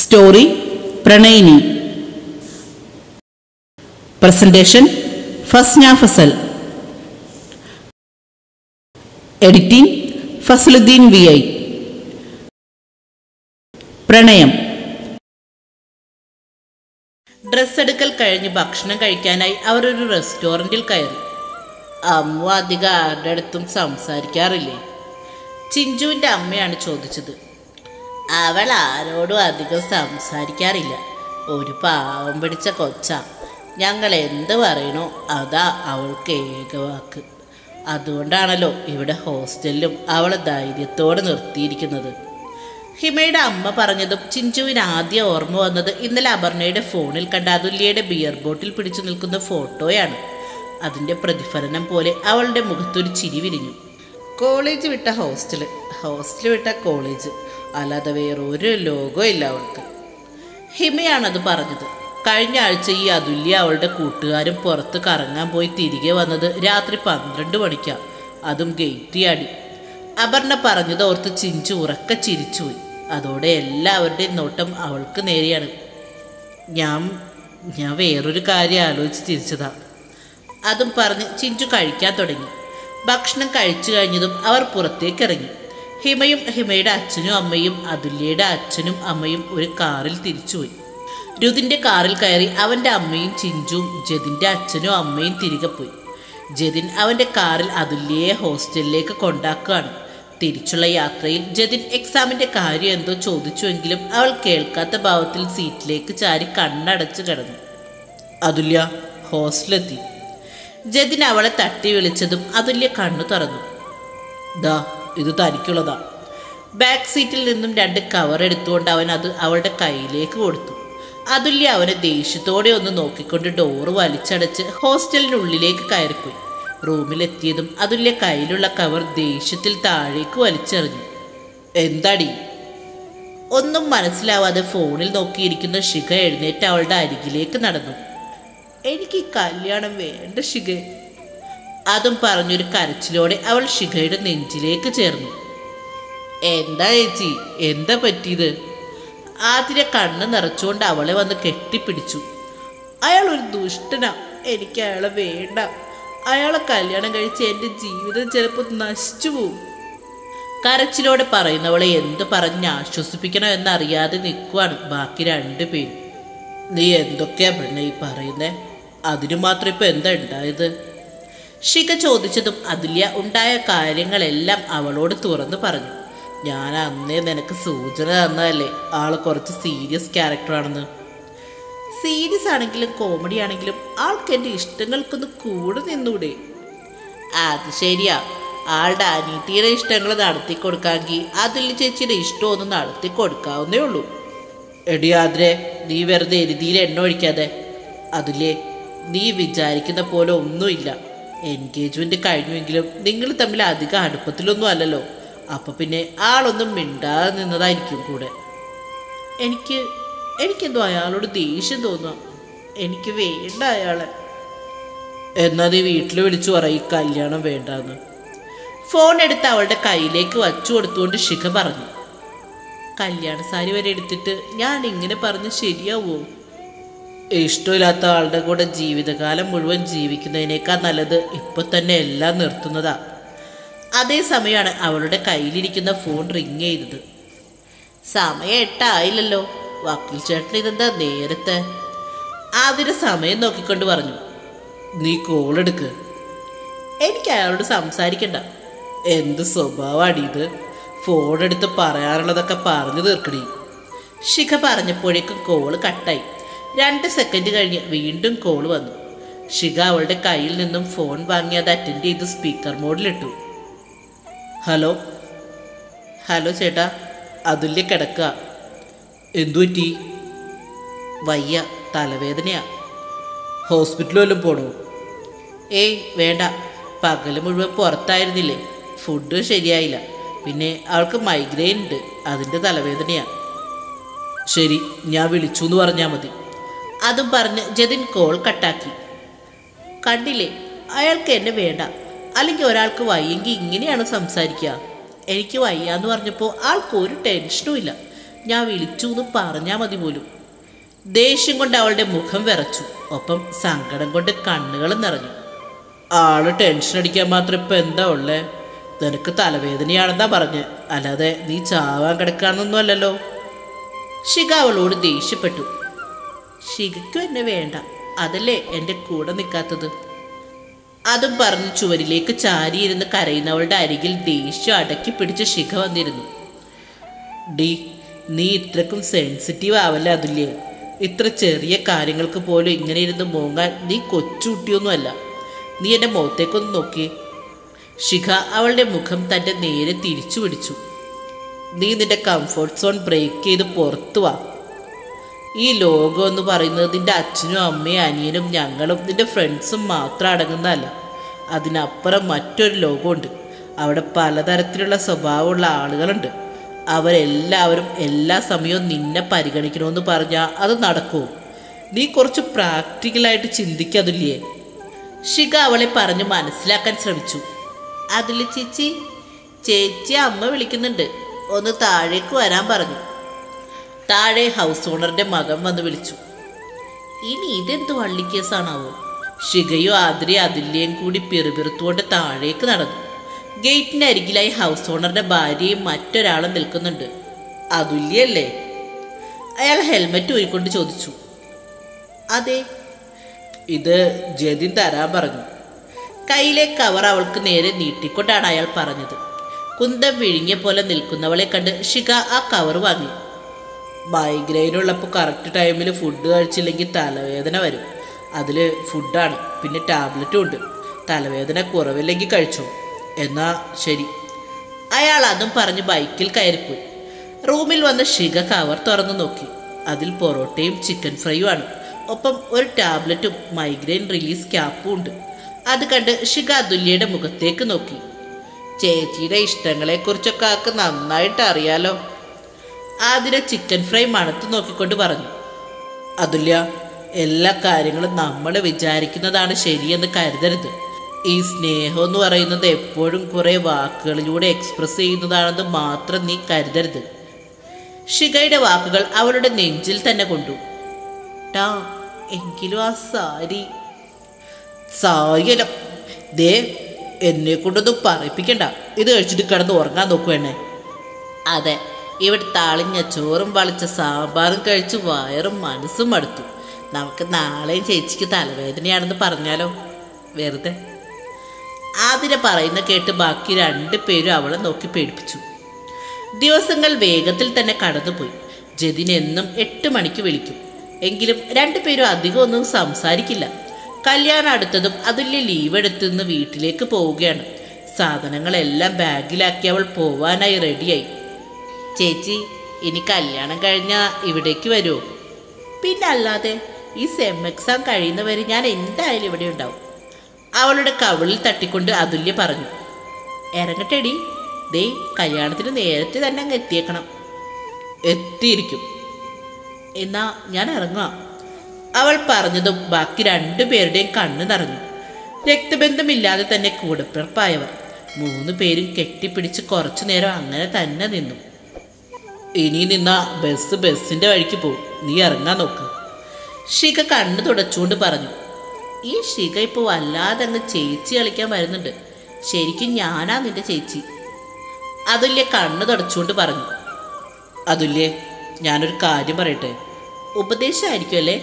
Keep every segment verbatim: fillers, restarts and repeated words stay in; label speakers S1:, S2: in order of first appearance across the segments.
S1: Story പ്രണയിനി. Presentation Fasna Fazal. Editing Fasaluddin V I. പ്രണയം. Dress എടുക്കൽ കഴിഞ്ഞ് ഭക്ഷണം കഴിക്കാനായി അവർ ഒരു റെസ്റ്റോറൻറ്റിൽ കയറി. അമ്മ അധികം ആരുടെ അടുത്തും സംസാരിക്കാറില്ലേ? ചിഞ്ചുവിൻ്റെ അമ്മയാണ് ചോദിച്ചത്. അവൾ ആരോടും അധികം സംസാരിക്കാറില്ല. ഒരു പാവം പിടിച്ച കൊച്ച. ഞങ്ങൾ എന്ത് പറയണോ അതാ അവൾക്ക് ഏകവാക്ക്. അതുകൊണ്ടാണല്ലോ ഇവിടെ ഹോസ്റ്റലിലും അവളെ ധൈര്യത്തോടെ നിർത്തിയിരിക്കുന്നത്. ഹിമയുടെ അമ്മ പറഞ്ഞതും ചിഞ്ചുവിന് ആദ്യം ഓർമ്മ വന്നത് ഇന്നലെ അപർണയുടെ ഫോണിൽ കണ്ട അതുല്യയുടെ ബിയർ ബോട്ടിൽ പിടിച്ചു നിൽക്കുന്ന ഫോട്ടോയാണ്. അതിൻ്റെ പ്രതിഫലനം പോലെ അവളുടെ മുഖത്തൊരു ചിരി വിരിഞ്ഞു. കോളേജ് വിട്ട ഹോസ്റ്റല്, ഹോസ്റ്റൽ വിട്ട കോളേജ്, അല്ലാതെ വേറൊരു ലോകവും ഇല്ല അവൾക്ക്. ഹിമയാണത് പറഞ്ഞത്. കഴിഞ്ഞ ആഴ്ച ഈ അതുല്യ അവളുടെ കൂട്ടുകാരും പുറത്ത് കറങ്ങാൻ പോയി തിരികെ വന്നത് രാത്രി പന്ത്രണ്ട് മണിക്കാണ്. അതും ഗേറ്റ് ചാടി. അപർണ പറഞ്ഞത് ഓർത്ത് ചിഞ്ചു ഉറക്കെ ചിരിച്ചുപോയി. അതോടെ എല്ലാവരുടെയും നോട്ടം അവൾക്ക് നേരെയാണ്. ഞാൻ ഞാൻ വേറൊരു കാര്യം ആലോചിച്ച് തിരിച്ചതാ. അതും പറഞ്ഞ് ചിഞ്ചു കഴിക്കാൻ തുടങ്ങി. ഭക്ഷണം കഴിച്ചു കഴിഞ്ഞതും അവർ പുറത്തേക്ക് ഇറങ്ങി. ഹിമയും ഹിമയുടെ അച്ഛനും അമ്മയും അതുല്യയുടെ അച്ഛനും അമ്മയും ഒരു കാറിൽ തിരിച്ചുപോയി. രുതിൻ്റെ കാറിൽ കയറി അവൻ്റെ അമ്മയും ചിഞ്ചുവും ജതിൻ്റെ അച്ഛനും അമ്മയും തിരികെ പോയി. ജതിൻ അവൻ്റെ കാറിൽ അതുല്യയെ ഹോസ്റ്റലിലേക്ക് കൊണ്ടാക്കുകയാണ്. തിരിച്ചുള്ള യാത്രയിൽ ജതിൻ എക്സാമിൻ്റെ കാര്യം എന്തോ ചോദിച്ചുവെങ്കിലും അവൾ കേൾക്കാത്ത ഭാവത്തിൽ സീറ്റിലേക്ക് ചാരി കണ്ണടച്ച് കിടന്നു. അതുല്യ, ഹോസ്റ്റലെത്തി. ജതിൻ അവളെ തട്ടി വിളിച്ചതും അതുല്യ കണ്ണു തുറന്നു. ദാ ഇത് തനിക്കുള്ളതാ. ബാക്ക് സീറ്റിൽ നിന്നും രണ്ട് കവർ എടുത്തുകൊണ്ട് അവൻ അത് അവളുടെ കയ്യിലേക്ക് കൊടുത്തു. അതുല്യ അവനെ ദേഷ്യത്തോടെ ഒന്ന് നോക്കിക്കൊണ്ട് ഡോറ് വലിച്ചടച്ച് ഹോസ്റ്റലിനുള്ളിലേക്ക് കയറിപ്പോയി. റൂമിലെത്തിയതും അതുല്യ കയ്യിലുള്ള കവർ ദേഷ്യത്തിൽ താഴേക്ക് വലിച്ചെറിഞ്ഞു. എന്താടി? ഒന്നും മനസ്സിലാവാതെ ഫോണിൽ നോക്കിയിരിക്കുന്ന ശിഖ എഴുന്നേറ്റ് അവളുടെ അരികിലേക്ക് നടന്നു. എനിക്ക് കല്യാണം വേണ്ട ശിഖ. അതും പറഞ്ഞൊരു കരച്ചിലോടെ അവൾ ശിഖയുടെ നെഞ്ചിലേക്ക് ചേർന്നു. എന്താ ചേച്ചി, എന്താ പറ്റിയത്? ആതിര കണ്ണ് നിറച്ചുകൊണ്ട് അവളെ വന്ന് കെട്ടിപ്പിടിച്ചു. അയാൾ ഒരു ദുഷ്ടനാ. എനിക്ക് അയാളെ വേണ്ട. അയാളെ കല്യാണം കഴിച്ച് എൻ്റെ ജീവിതം ചിലപ്പോൾ നശിച്ചു പോവും. കരച്ചിലോടെ പറയുന്നവളെ എന്ത് പറഞ്ഞ് ആശ്വസിപ്പിക്കണോ എന്നറിയാതെ നിൽക്കുവാണ് ബാക്കി രണ്ടു പേരും. നീ എന്തൊക്കെയാ പെണ്ണെ ഈ പറയുന്നേ? അതിനു മാത്രം ഇപ്പം എന്താ ഉണ്ടായത്? ശിഖ ചോദിച്ചതും അതുല്യ ഉണ്ടായ കാര്യങ്ങളെല്ലാം അവളോട് തുറന്നു പറഞ്ഞു. ഞാൻ അന്നേ നിനക്ക് സൂചന തന്നതല്ലേ ആൾ കുറച്ച് സീരിയസ് ക്യാരക്ടറാണെന്ന്. സീരിയസ് ആണെങ്കിലും കോമഡി ആണെങ്കിലും ആൾക്ക് എൻ്റെ ഇഷ്ടങ്ങൾക്കൊന്ന് കൂടെ നിന്നൂടെ? അത് ശരിയാ. ആളുടെ അനീതിയുടെ ഇഷ്ടങ്ങൾ നടത്തി കൊടുക്കാമെങ്കിൽ അതുല്യ ചേച്ചിയുടെ ഇഷ്ടമൊന്നും നടത്തി കൊടുക്കാവുന്നേ ഉള്ളൂ. എടിയാദ്രെ, നീ വെറുതെ എരുതിയിൽ എണ്ണ ഒഴിക്കാതെ. അതുല്യേ, നീ വിചാരിക്കുന്ന പോലെ ഒന്നുമില്ല. എൻഗേജ്മെൻറ്റ് കഴിഞ്ഞുവെങ്കിലും നിങ്ങൾ തമ്മിൽ അധികം അടുപ്പത്തിലൊന്നും അല്ലല്ലോ. അപ്പം പിന്നെ ആളൊന്നും മിണ്ടാതെ നിന്നതായിരിക്കും കൂടെ. എനിക്ക് എനിക്കെന്തോ അയാളോട് ദേഷ്യം തോന്നുക. എനിക്ക് വേണ്ട അയാളെ. എന്നാൽ നീ വീട്ടിൽ വിളിച്ചു പറയും കല്യാണം വേണ്ടാന്ന്. ഫോൺ എടുത്ത് അവളുടെ കയ്യിലേക്ക് വച്ചു കൊടുത്തുകൊണ്ട് ശിഖ പറഞ്ഞു. കല്യാണ സാരി വരെ എടുത്തിട്ട് ഞാൻ ഇങ്ങനെ പറഞ്ഞ് ശരിയാവോ? ഇഷ്ടമില്ലാത്ത ആളുടെ കൂടെ ജീവിതകാലം മുഴുവൻ ജീവിക്കുന്നതിനേക്കാൾ നല്ലത് ഇപ്പം തന്നെ എല്ലാം നിർത്തുന്നതാ. അതേസമയമാണ് അവളുടെ കയ്യിലിരിക്കുന്ന ഫോൺ റിങ് ചെയ്തത്. സമയം എട്ടായില്ലല്ലോ. വക്കീൽ ചേട്ടൻ ഇതെന്താ നേരത്തെ? അതിന് സമയം നോക്കിക്കൊണ്ട് പറഞ്ഞു. നീ കോൾ എടുക്ക്. എനിക്ക് അയാളോട് സംസാരിക്കണ്ട. എന്ത് സ്വഭാവമാണ് ഇത്? ഫോൺ എടുത്ത് പറയാനുള്ളതൊക്കെ പറഞ്ഞു തീർക്കണേ. ശിഖ പറഞ്ഞപ്പോഴേക്കും കോള് കട്ടായി. രണ്ട് സെക്കൻഡ് കഴിഞ്ഞ് വീണ്ടും കോള് വന്നു. ശിഖ അവളുടെ കയ്യിൽ നിന്നും ഫോൺ വാങ്ങി അത് അറ്റൻഡ് ചെയ്ത് സ്പീക്കർ മോഡിലിട്ടു. ഹലോ ഹലോ ചേട്ടാ, അതുല്യ കിടക്കുക. എന്തു പറ്റി? വയ്യ, തലവേദനയാ. ഹോസ്പിറ്റലിൽ വല്ലതും പോണോ? ഏയ് വേണ്ട. പകൽ മുഴുവൻ പുറത്തായിരുന്നില്ലേ, ഫുഡ് ശരിയായില്ല. പിന്നെ അവൾക്ക് മൈഗ്രെയിൻ ഉണ്ട്, അതിൻ്റെ തലവേദനയാ. ശരി, ഞാൻ വിളിച്ചു എന്ന് പറഞ്ഞാൽ മതി. അതും പറഞ്ഞ് ജതിൻ കോൾ കട്ടാക്കി. കണ്ടില്ലേ, അയാൾക്ക് എന്നെ വേണ്ട. അല്ലെങ്കിൽ ഒരാൾക്ക് വയ്യെങ്കിൽ ഇങ്ങനെയാണ് സംസാരിക്കുക. എനിക്ക് വയ്യാന്ന് പറഞ്ഞപ്പോൾ ആൾക്ക് ഒരു ടെൻഷനും ഇല്ല. ഞാൻ വിളിച്ചു എന്ന് പറഞ്ഞാൽ മതി പോലും. ദേഷ്യം കൊണ്ട് അവളുടെ മുഖം വിറച്ചു, ഒപ്പം സങ്കടം കൊണ്ട് കണ്ണുകൾ നിറഞ്ഞു. ആള് ടെൻഷൻ അടിക്കാൻ മാത്രം ഇപ്പം എന്താ ഉള്ളേ? നിനക്ക് തലവേദനയാണെന്നാ പറഞ്ഞ്, അല്ലാതെ നീ ചാവാൻ കിടക്കാന്നൊന്നും അല്ലല്ലോ. ശിഖ അവളോട് ദേഷ്യപ്പെട്ടു. ശിഖയ്ക്കും എന്നെ വേണ്ട, അതല്ലേ എൻ്റെ കൂടെ നിൽക്കാത്തത്. അതും പറഞ്ഞ് ചുവരിലേക്ക് ചാരിയിരുന്ന് കരയുന്നവളുടെ അരികിൽ ദേഷ്യം അടക്കി പിടിച്ച് ശിഖ വന്നിരുന്നു. ഡി, നീ ഇത്രക്കും സെൻസിറ്റീവ് ആവല്ലേ അതുല്യേ? ഇത്ര ചെറിയ കാര്യങ്ങൾക്ക് പോലും ഇങ്ങനെ ഇരുന്ന് മോങ്ങാൻ നീ കൊച്ചുകുട്ടിയൊന്നുമല്ല. നീ എൻ്റെ മുഖത്തേക്കൊന്ന് നോക്കി. ശിഖ അവളുടെ മുഖം തൻ്റെ നേരെ തിരിച്ചു പിടിച്ചു. നീ നിന്റെ കംഫർട്ട് സോൺ ബ്രേക്ക് ചെയ്ത് പുറത്തു വാ. ഈ ലോകം എന്ന് പറയുന്നത് നിന്റെ അച്ഛനും അമ്മയും അനിയനും ഞങ്ങളും നിന്റെ ഫ്രണ്ട്സും മാത്രം അടങ്ങുന്നതല്ല. അതിനപ്പുറം മറ്റൊരു ലോകമുണ്ട്. അവിടെ പലതരത്തിലുള്ള സ്വഭാവമുള്ള ആളുകളുണ്ട്. അവരെല്ലാവരും എല്ലാ സമയവും നിന്നെ പരിഗണിക്കണമെന്ന് പറഞ്ഞാൽ അത് നടക്കുമോ? നീ കുറച്ച് പ്രാക്ടിക്കലായിട്ട് ചിന്തിക്കതില്ലേ? ശിഖ അവളെ പറഞ്ഞ് മനസ്സിലാക്കാൻ ശ്രമിച്ചു. അതിൽ ചേച്ചി ചേച്ചി അമ്മ വിളിക്കുന്നുണ്ട്, ഒന്ന് താഴേക്ക് വരാൻ പറഞ്ഞു. താഴെ ഹൗസ് ഓണറിൻ്റെ മകൻ വന്ന് വിളിച്ചു. ഇനി ഇതെന്ത് വള്ളിക്കേസാണാവോ? ശിഖയും ആതിരി അതില്ലേയും കൂടി പിറുപിറുത്തുകൊണ്ട് താഴേക്ക് നടന്നു. ഗേറ്റിന് അരികിലായി ഹൗസ് ഓണറുടെ ഭാര്യയും മറ്റൊരാളും നിൽക്കുന്നുണ്ട്. അതുല്യല്ലേ? അയാൾ ഹെൽമെറ്റ് ഊരിക്കൊണ്ട് ചോദിച്ചു. അതെ. ഇത് ജതിൻ തരാൻ പറഞ്ഞു. കയ്യിലെ കവർ അവൾക്ക് നേരെ നീട്ടിക്കൊണ്ടാണ് അയാൾ പറഞ്ഞത്. കുന്തം വിഴുങ്ങിയ പോലെ നിൽക്കുന്നവളെ കണ്ട് ശിഖ ആ കവർ വാങ്ങി. മൈഗ്രെയിനുള്ളപ്പോൾ കറക്റ്റ് ടൈമിൽ ഫുഡ് കഴിച്ചില്ലെങ്കിൽ തലവേദന വരും. അതിൽ ഫുഡാണ്, പിന്നെ ടാബ്ലറ്റും ഉണ്ട്. തലവേദന കുറവില്ലെങ്കിൽ കഴിച്ചോ. എന്നാ ശരി. അയാൾ അതും പറഞ്ഞ് ബൈക്കിൽ കയറിപ്പോയി. റൂമിൽ വന്ന് ശിഖ കവർ തുറന്നു നോക്കി. അതിൽ പൊറോട്ടയും ചിക്കൻ ഫ്രൈയും ആണ്. ഒപ്പം ഒരു ടാബ്ലറ്റും മൈഗ്രെയിൻ റിലീസ് ക്യാപ്പും ഉണ്ട്. അത് കണ്ട് ശിഖ അതുല്യയുടെ മുഖത്തേക്ക് നോക്കി. ചേച്ചിയുടെ ഇഷ്ടങ്ങളെക്കുറിച്ചൊക്കെ ആൾക്ക് നന്നായിട്ട് അറിയാലോ. ആതിര ചിക്കൻ ഫ്രൈ മണത്ത് നോക്കിക്കൊണ്ട് പറഞ്ഞു. അതുല്യ, എല്ലാ കാര്യങ്ങളും നമ്മൾ വിചാരിക്കുന്നതാണ് ശരിയെന്ന് കരുതരുത്. ഈ സ്നേഹം എന്ന് പറയുന്നത് എപ്പോഴും കുറേ വാക്കുകളിലൂടെ എക്സ്പ്രസ് ചെയ്യുന്നതാണെന്ന് മാത്രം നീ കരുതരുത്. ശിഖയുടെ വാക്കുകൾ അവളുടെ നെഞ്ചിൽ തന്നെ കൊണ്ടു. ടാ, എങ്കിലും ആ സാരി സായല ദേ, എന്നെ കൊണ്ടൊന്നും പറയിപ്പിക്കണ്ട. ഇത് കഴിച്ചിട്ട് കിടന്ന് ഉറങ്ങാൻ നോക്കുവേണേ. അതെ, ഇവിടെ താളിഞ്ഞ ചോറും വളിച്ച സാമ്പാറും കഴിച്ച് വയറും മനസ്സും മടുത്തു. നമുക്ക് നാളെയും ചേച്ചിക്ക് തലവേദനയാണെന്ന് പറഞ്ഞാലോ? വെറുതെ. ആതിര പറയുന്ന കേട്ട് ബാക്കി രണ്ട് പേരും അവളെ നോക്കി പേടിപ്പിച്ചു. ദിവസങ്ങൾ വേഗത്തിൽ തന്നെ കടന്നുപോയി. ജതിൻ എന്നും എട്ട് മണിക്ക് വിളിക്കും. എങ്കിലും രണ്ടുപേരും അധികം ഒന്നും സംസാരിക്കില്ല. കല്യാണം അടുത്തതും അതുല്യ ലീവ് എടുത്തുനിന്ന് വീട്ടിലേക്ക് പോവുകയാണ്. സാധനങ്ങളെല്ലാം ബാഗിലാക്കി അവൾ പോവാനായി റെഡിയായി. ചേച്ചി, ഇനി കല്യാണം കഴിഞ്ഞാൽ ഇവിടേക്ക് വരുമോ? പിന്നെ അല്ലാതെ, ഈ സെം എക്സാം കഴിയുന്നവരെ ഞാൻ എന്തായാലും ഇവിടെ ഉണ്ടാവും. അവളുടെ കവിളിൽ തട്ടിക്കൊണ്ട് അതുല്യ പറഞ്ഞു. ഇറങ്ങട്ടെടി, ദേ കല്യാണത്തിന് നേരത്തെ തന്നെ അങ്ങ് എത്തിയേക്കണം. എത്തിയിരിക്കും. എന്നാ ഞാൻ ഇറങ്ങാം. അവൾ പറഞ്ഞതും ബാക്കി രണ്ടുപേരുടെയും കണ്ണ് നിറഞ്ഞു. രക്തബന്ധമില്ലാതെ തന്നെ കൂടപ്പിറപ്പായവർ മൂന്ന് പേരും കെട്ടിപ്പിടിച്ച് കുറച്ചു നേരം അങ്ങനെ തന്നെ നിന്നു. ഇനി നിന്ന ബസ് ബസ്സിൻ്റെ വഴിക്ക് പോകും, നീ ഇറങ്ങാൻ നോക്ക്. ശിഖ കണ്ണ് തുടച്ചുകൊണ്ട് പറഞ്ഞു. ഈ ശിഖ ഇപ്പോൾ വല്ലാതെ അങ്ങ് ചേച്ചി കളിക്കാൻ വരുന്നുണ്ട്. ശരിക്കും ഞാനാ നിന്റെ ചേച്ചി. അതുല്യ കണ്ണ് തുടച്ചുകൊണ്ട് പറഞ്ഞു. അതുല്യേ, ഞാനൊരു കാര്യം പറയട്ടെ. ഉപദേശമായിരിക്കും അല്ലേ?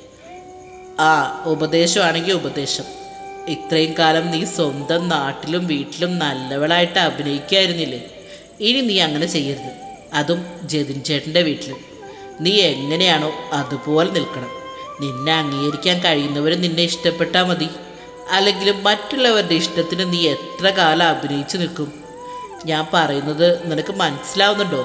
S1: ആ, ഉപദേശമാണെങ്കിൽ ഉപദേശം. ഇത്രയും കാലം നീ സ്വന്തം നാട്ടിലും വീട്ടിലും നല്ലവളായിട്ട് അഭിനയിക്കായിരുന്നില്ലേ? ഇനി നീ അങ്ങനെ ചെയ്യരുത്. അതും ജതിൻ ചേട്ടൻ്റെ വീട്ടിൽ. നീ എങ്ങനെയാണോ അതുപോലെ നിൽക്കണം. നിന്നെ അംഗീകരിക്കാൻ കഴിയുന്നവർ നിന്നെ ഇഷ്ടപ്പെട്ടാൽ മതി. അല്ലെങ്കിലും മറ്റുള്ളവരുടെ ഇഷ്ടത്തിന് നീ എത്ര കാലം അഭിനയിച്ച് നിൽക്കും? ഞാൻ പറയുന്നത് നിനക്ക് മനസ്സിലാവുന്നുണ്ടോ?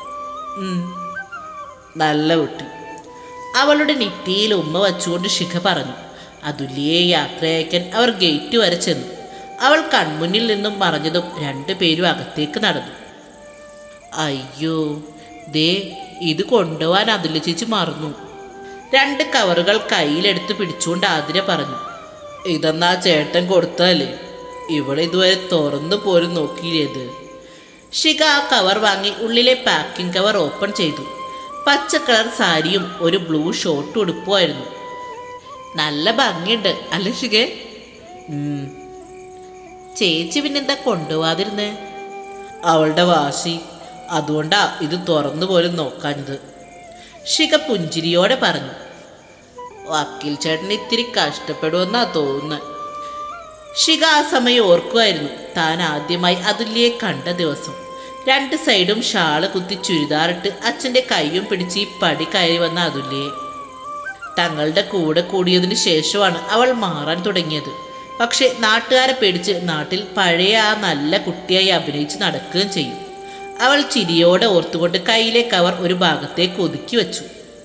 S1: നല്ല കുട്ടി. അവളുടെ നെറ്റിയിൽ ഉമ്മ വച്ചുകൊണ്ട് ശിഖ പറഞ്ഞു. അതുല്യയെ യാത്രയയക്കാൻ അവർ ഗേറ്റ് വരെ ചെന്നു. അവൾ കൺമുന്നിൽ നിന്നും മറഞ്ഞതും രണ്ടു പേരും അകത്തേക്ക് നടന്നു. അയ്യോ, ദേ ഇത് കൊണ്ടുപോവാൻ അതുല്യ ചേച്ചി മറന്നു. രണ്ട് കവറുകൾ കയ്യിലെടുത്ത് പിടിച്ചുകൊണ്ട് ആതിര പറഞ്ഞു. ഇതെന്നാ ചേട്ടൻ കൊടുത്താലേ, ഇവിടെ ഇതുവരെ തുറന്നു പോലും നോക്കിയത്. ശിഖ ആ കവർ വാങ്ങി ഉള്ളിലെ പാക്കിംഗ് കവർ ഓപ്പൺ ചെയ്തു. പച്ച കളർ സാരിയും ഒരു ബ്ലൂ ഷോർട്ട് ഉടുപ്പുമായിരുന്നു. നല്ല ഭംഗിയുണ്ട് അല്ലേ ശിഖേ? ചേച്ചി പിന്നെന്താ കൊണ്ടുപോവാതിരുന്നേ? അവളുടെ വാശി, അതുകൊണ്ടാ ഇത് തുറന്നു പോലും നോക്കാഞ്ഞത്. ശിഖ പുഞ്ചിരിയോടെ പറഞ്ഞു. വക്കീൽ ചേട്ടൻ ഇത്തിരി കഷ്ടപ്പെടുമെന്നാ തോന്നുന്നത്. ശിഖ ആ സമയം ഓർക്കുമായിരുന്നു താൻ ആദ്യമായി അതുല്യയെ കണ്ട ദിവസം. രണ്ട് സൈഡും ഷാള് കുത്തി ചുരിദാറിട്ട് അച്ഛൻ്റെ കൈയും പിടിച്ച് ഈ പടി കയറി വന്ന അതുല്യയെ. തങ്ങളുടെ കൂടെ കൂടിയതിന് ശേഷമാണ് അവൾ മാറാൻ തുടങ്ങിയത്. പക്ഷെ നാട്ടുകാരെ പേടിച്ച് നാട്ടിൽ പഴയ ആ നല്ല കുട്ടിയായി അഭിനയിച്ച് നടക്കുകയും ചെയ്യും. അവൾ ചിരിയോടെ ഓർത്തുകൊണ്ട് കയ്യിലെ കവർ ഒരു ഭാഗത്തേക്ക് ഒതുക്കി വച്ചു.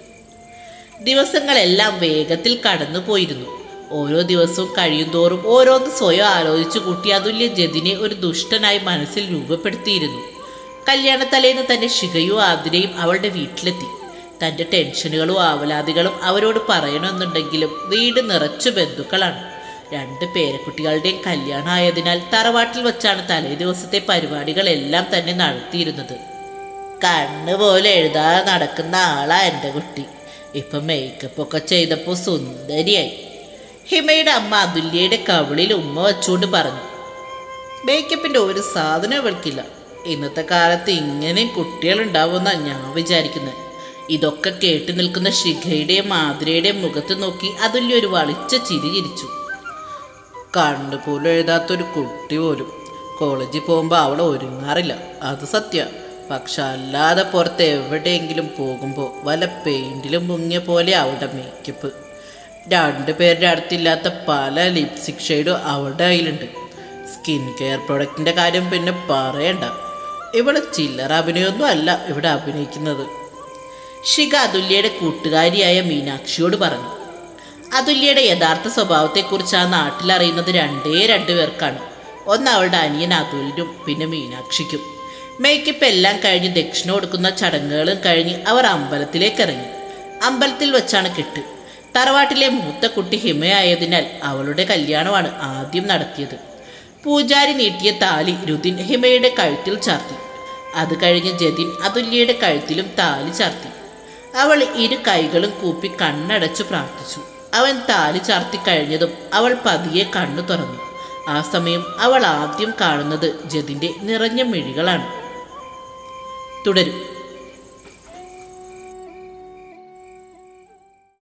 S1: ദിവസങ്ങളെല്ലാം വേഗത്തിൽ കടന്നു പോയിരുന്നു. ഓരോ ദിവസവും കഴിയുന്തോറും ഓരോന്ന് സ്വയം ആലോചിച്ചു കൂട്ടി അതുല്യ ജതിനെ ഒരു ദുഷ്ടനായി മനസ്സിൽ രൂപപ്പെടുത്തിയിരുന്നു. കല്യാണത്തലേന്ന് തൻ്റെ ശിഖയും ആതിരയും അവളുടെ വീട്ടിലെത്തി. തൻ്റെ ടെൻഷനുകളും ആവലാതികളും അവരോട് പറയണമെന്നുണ്ടെങ്കിലും വീട് നിറച്ചു ബന്ധുക്കളാണ്. രണ്ട് പേരക്കുട്ടികളുടെയും കല്യാണം ആയതിനാൽ തറവാട്ടിൽ വച്ചാണ് തലേ ദിവസത്തെ പരിപാടികളെല്ലാം തന്നെ നടത്തിയിരുന്നത്. കണ്ണുപോലെ എഴുതാതെ നടക്കുന്ന ആളാ എൻ്റെ കുട്ടി. ഇപ്പം മേക്കപ്പ് ഒക്കെ ചെയ്തപ്പോൾ സുന്ദരിയായി. ഹിമയുടെ അമ്മ അതുല്യയുടെ കവിളിൽ ഉമ്മ വെച്ചുകൊണ്ട് പറഞ്ഞു. മേക്കപ്പിൻ്റെ ഒരു സാധനം ഇവൾക്കില്ല. ഇന്നത്തെ കാലത്ത് ഇങ്ങനെയും കുട്ടികളുണ്ടാവുമെന്നാണ് ഞാൻ വിചാരിക്കുന്നത്. ഇതൊക്കെ കേട്ടു നിൽക്കുന്ന ശിഖയുടെയും മാതിരയുടെയും മുഖത്ത് നോക്കി അതുല്യ ഒരു വളിച്ച ചിരി ചിരിച്ചു. കണ്ണുപോലും എഴുതാത്തൊരു കുട്ടി പോലും കോളേജിൽ പോകുമ്പോൾ അവൾ ഒരുങ്ങാറില്ല, അത് സത്യ. പക്ഷെ അല്ലാതെ പുറത്ത് എവിടെയെങ്കിലും പോകുമ്പോൾ വല്ല പെയിൻറ്റിലും മുങ്ങിയ പോലെ അവളുടെ മേക്കപ്പ്. രണ്ട് പേരുടെ അടുത്തില്ലാത്ത പല ലിപ്സ്റ്റിക് ഷെയ്ഡും അവളുടെ കയ്യിലുണ്ട്. സ്കിൻ കെയർ പ്രൊഡക്റ്റിൻ്റെ കാര്യം പിന്നെ പറയണ്ട. ഇവിടെ ചില്ലറ അഭിനയമൊന്നും അല്ല ഇവിടെ അഭിനയിക്കുന്നത്. ശിഖ അതുല്യയുടെ കൂട്ടുകാരിയായ മീനാക്ഷിയോട് പറഞ്ഞു. അതുല്യയുടെ യഥാർത്ഥ സ്വഭാവത്തെക്കുറിച്ച് ആ നാട്ടിലറിയുന്നത് രണ്ടേ രണ്ടു പേർക്കാണ്. ഒന്ന് അവളുടെ അനിയൻ അതുലിനും പിന്നെ മീനാക്ഷിക്കും. മേക്കപ്പ് എല്ലാം കഴിഞ്ഞ് ദക്ഷിണ കൊടുക്കുന്ന ചടങ്ങുകളും കഴിഞ്ഞ് അവർ അമ്പലത്തിലേക്ക് ഇറങ്ങി. അമ്പലത്തിൽ വെച്ചാണ് കെട്ട്. തറവാട്ടിലെ മൂത്ത കുട്ടി ഹിമയായതിനാൽ അവളുടെ കല്യാണമാണ് ആദ്യം നടത്തിയത്. പൂജാരി നീട്ടിയ താലി രുദിൻ ഹിമയുടെ കഴുത്തിൽ ചാർത്തി. അത് കഴിഞ്ഞ് ജതിൻ അതുല്യയുടെ കഴുത്തിലും താലി ചാർത്തി. അവൾ ഇരു കൈകളും കൂപ്പി കണ്ണടച്ചു പ്രാർത്ഥിച്ചു. അവൻ താലി ചാർത്തി കഴിഞ്ഞതും അവൾ പതിയെ കണ്ണു തുറന്നു. ആ സമയം അവൾ ആദ്യം കാണുന്നത് ജതിൻ്റെ നിറഞ്ഞ മിഴികളാണ്. തുടരും.